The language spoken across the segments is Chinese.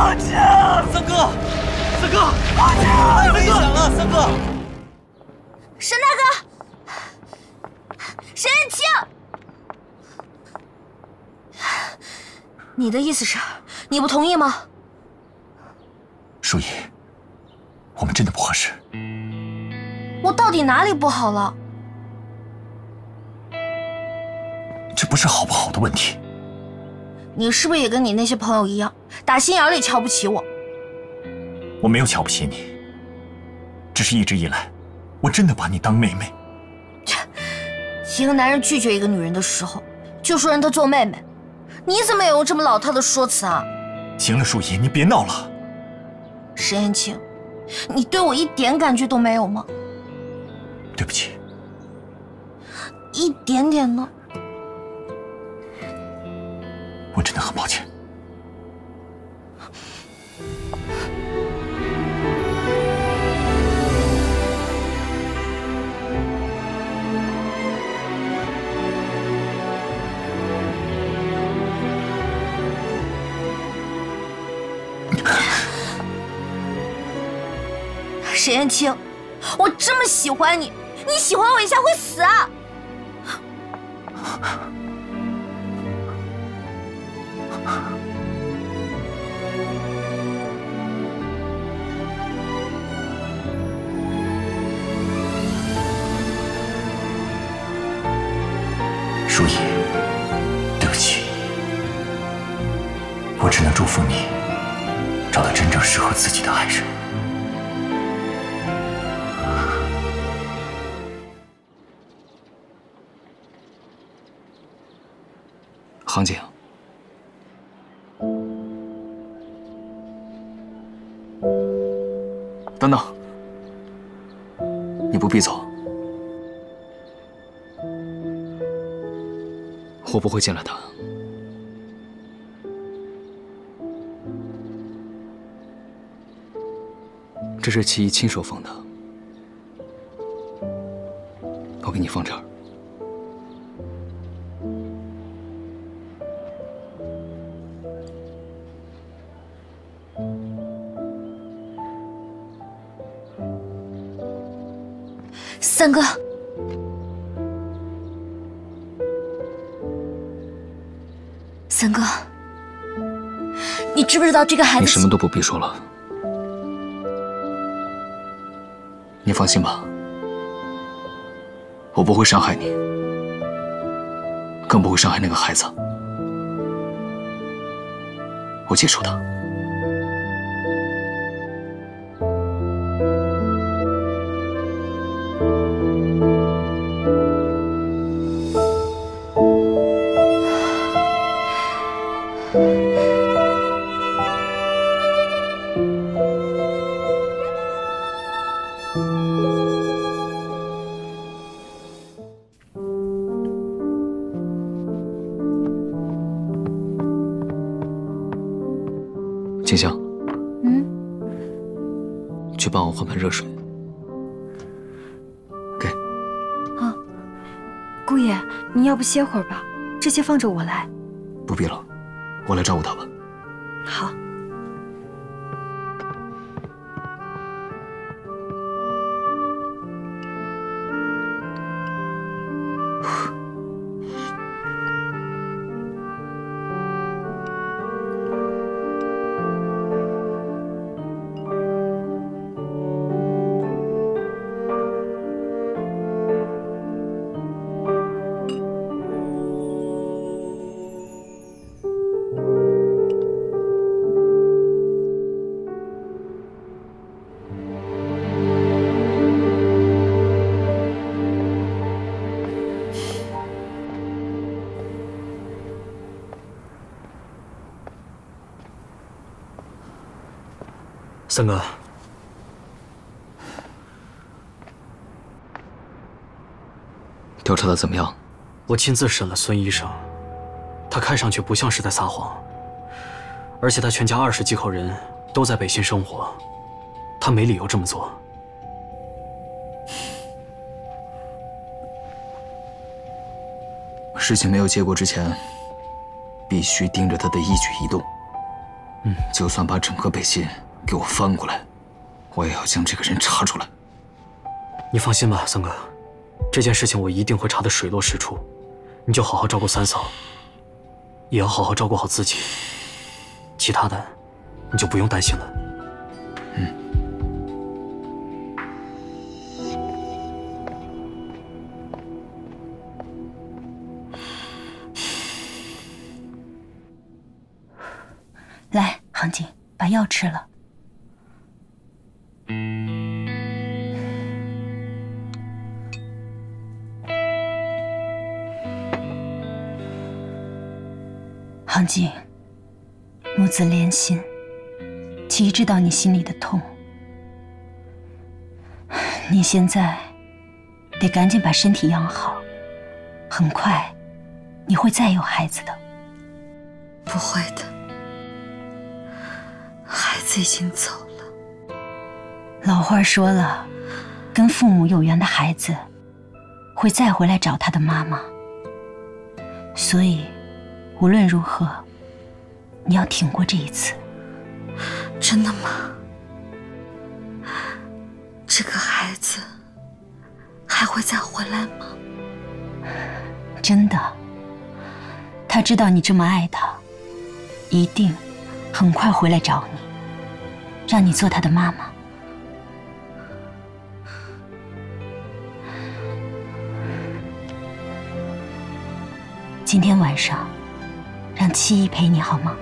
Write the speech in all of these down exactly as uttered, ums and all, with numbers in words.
放弃！ 三哥，三哥， 放弃！ 太危险了，三哥！ 沈大哥，沈燕青，你的意思是，你不同意吗？ 舒怡，我们真的不合适。 我到底哪里不好了？ 这不是好不好的问题。 你是不是也跟你那些朋友一样，打心眼里瞧不起我？ 我没有瞧不起你，只是一直以来，我真的把你当妹妹。 一个男人拒绝一个女人的时候，就说让她做妹妹，你怎么也用这么老套的说辞啊？ 行了，舒怡，你别闹了。 沈燕青，你对我一点感觉都没有吗？ 对不起。 一点点呢？ 我真的很抱歉。 沈燕青，我这么喜欢你，你喜欢我一下会死啊！ 舒怡，对不起，我只能祝福你找到真正适合自己的爱人。 杭景，等等，你不必走，我不会进来的。这是齐毅亲手缝的，我给你放这儿。 三哥，三哥，你知不知道这个孩子？ 你什么都不必说了，你放心吧，我不会伤害你，更不会伤害那个孩子。我接受他。静香， 嗯， 去帮我换盆热水。给。 啊，姑爷，你要不歇会儿吧，这些放着我来。 不必了，我来照顾他吧。 好。 三哥， 调查的怎么样？ 我亲自审了孙医生，他看上去不像是在撒谎，而且他全家二十几口人都在北新生活，他没理由这么做。 事情没有结果之前，必须盯着他的一举一动。 嗯， 就算把整个北信给我翻过来，我也要将这个人查出来。 你放心吧，三哥，这件事情我一定会查得水落石出。你就好好照顾三嫂，也要好好照顾好自己。其他的，你就不用担心了。 嗯。 来，杭景，把药吃了。杭景，母子连心，其知道你心里的痛。你现在得赶紧把身体养好，很快你会再有孩子的。 不会的，孩子已经走了。 老话说了，跟父母有缘的孩子会再回来找他的妈妈，所以无论如何，你要挺过这一次。 真的吗？这个孩子还会再回来吗？ 真的，他知道你这么爱他，一定很快回来找你，让你做他的妈妈。今天晚上让七姨陪你好吗？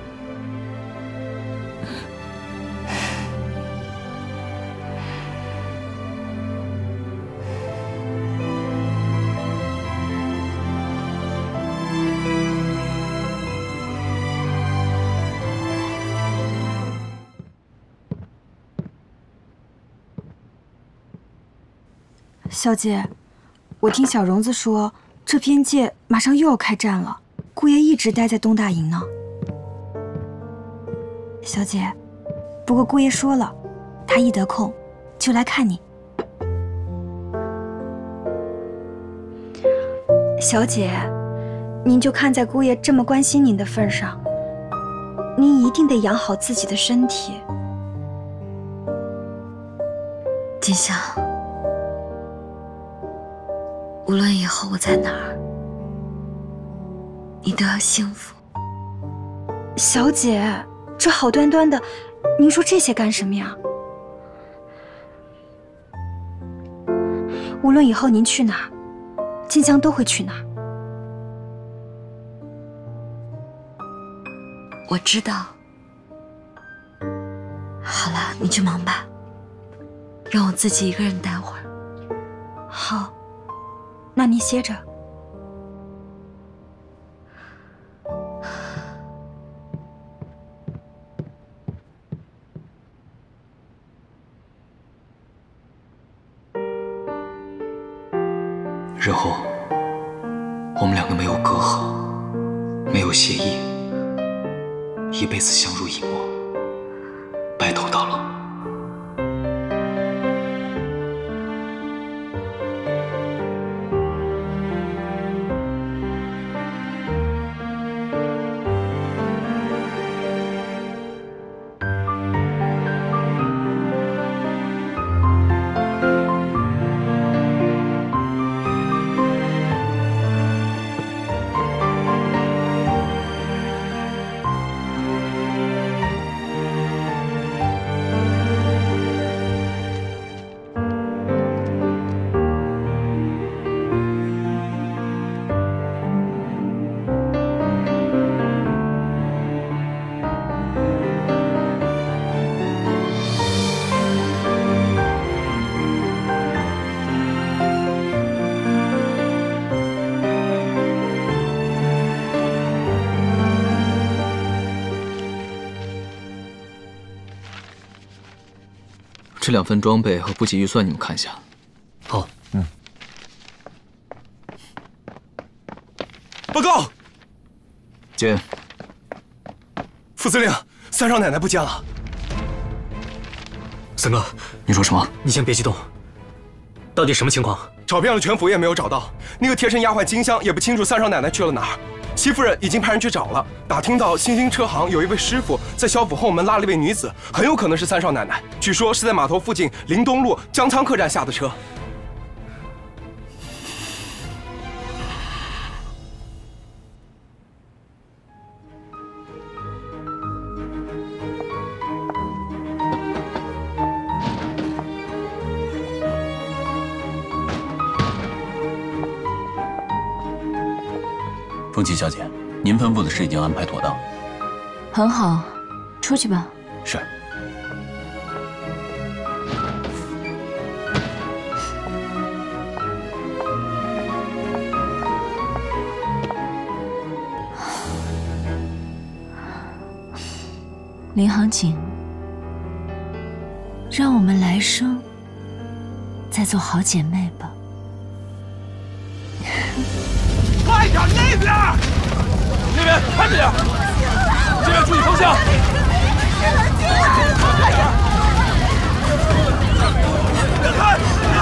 小姐，我听小荣子说，这边界马上又要开战了，姑爷一直待在东大营呢。小姐，不过姑爷说了，他一得空就来看你。小姐，您就看在姑爷这么关心您的份上，您一定得养好自己的身体。 金香，无论以后我在哪儿，你都要幸福。 小姐，这好端端的，您说这些干什么呀？无论以后您去哪儿，金香都会去哪儿。 我知道。好了，你去忙吧，让我自己一个人待会儿。 好。那您歇着。 日后，我们两个没有隔阂，没有协议，一辈子相濡以沫，白头到老。这两份装备和补给预算，你们看一下。 好， 嗯。报告， 进。 副司令，三少奶奶不见了。 三哥， 你说什么？ 你先别激动，到底什么情况？ 找遍了全府也没有找到，那个贴身丫鬟金香也不清楚三少奶奶去了哪儿。 戚夫人已经派人去找了，打听到新兴车行有一位师傅在萧府后门拉了一位女子，很有可能是三少奶奶。据说是在码头附近临东路江仓客栈下的车。 风琪小姐，您吩咐的事已经安排妥当。 很好，出去吧。 是。 林航景，让我们来生再做好姐妹吧。 快点，那边，那边看着点，这边注意方向。别开！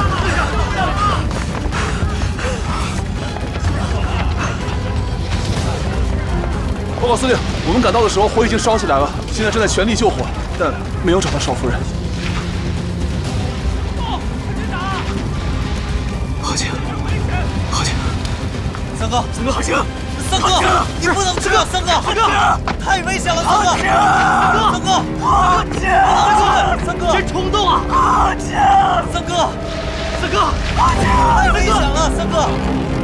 报告司令，我们赶到的时候火已经烧起来了，现在正在全力救火，但没有找到少夫人。 浩景，浩景。 三哥， 三哥，浩景， 三哥，你不能撤，三哥，三哥，太危险了，三哥，三哥，浩景，三哥，真冲动啊，浩景，三哥，三哥，浩景，太危险了，三哥。